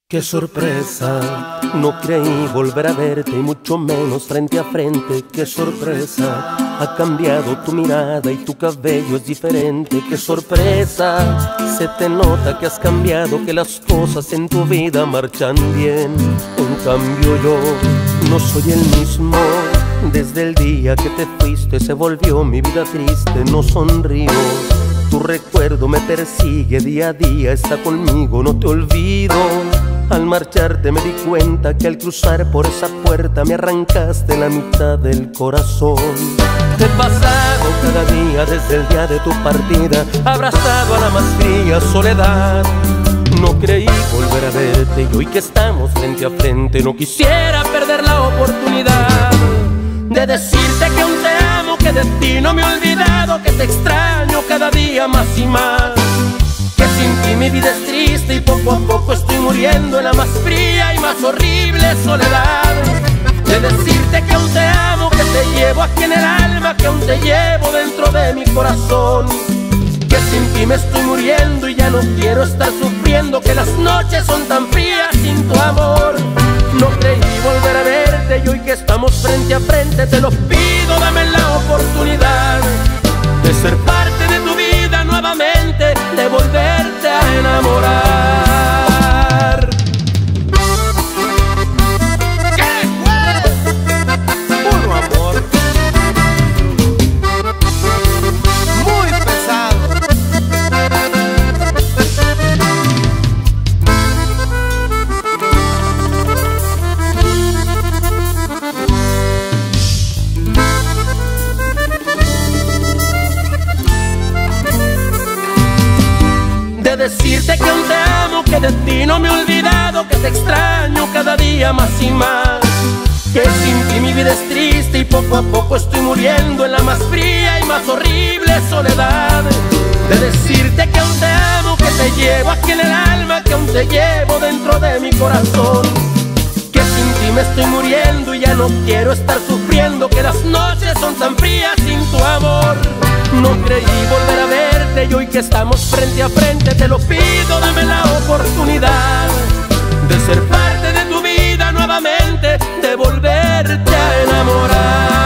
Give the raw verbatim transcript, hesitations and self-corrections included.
¡Qué sorpresa! No creí volver a verte y mucho menos frente a frente. ¡Qué sorpresa! Ha cambiado tu mirada y tu cabello es diferente. ¡Qué sorpresa! Se te nota que has cambiado, que las cosas en tu vida marchan bien. En cambio yo no soy el mismo. Desde el día que te fuiste se volvió mi vida triste. No sonrío, tu recuerdo me persigue día a día, está conmigo, no te olvido. Al marcharte me di cuenta que al cruzar por esa puerta me arrancaste la mitad del corazón. Te he pasado cada día desde el día de tu partida, abrazado a la más fría soledad. No creí volver a verte y hoy que estamos frente a frente no quisiera perder la oportunidad de decirte que aún te amo, que de ti no me he olvidado, que te extraño cada día más y más, que sin ti mi vida es triste y poco a poco estoy muriendo en la más fría y más horrible soledad. De decirte que aún te amo, que te llevo aquí en el alma, que aún te llevo dentro de mi corazón, que sin ti me estoy muriendo y ya no quiero estar sufriendo, que las noches son tan frías sin tu amor. No creí volver a verte y hoy que estamos frente a frente te lo pido, dame la oportunidad de ser parte de tu vida nuevamente, de volverte a enamorar. ¡Qué fue! Puro amor. Muy pesado. De decirte que aún te amo, que de ti no me he olvidado, que te extraño cada día más y más, que sin ti mi vida es triste y poco a poco estoy muriendo en la más fría y más horrible soledad. De decirte que aún te amo, que te llevo aquí en el alma, que aún te llevo dentro de mi corazón, que sin ti me estoy muriendo y ya no quiero estar sufriendo, que las noches son tan frías sin tu amor. No creí volver a verte y hoy que estamos frente a frente te lo pido, dame la oportunidad de ser parte de tu vida nuevamente, de volverte a enamorar.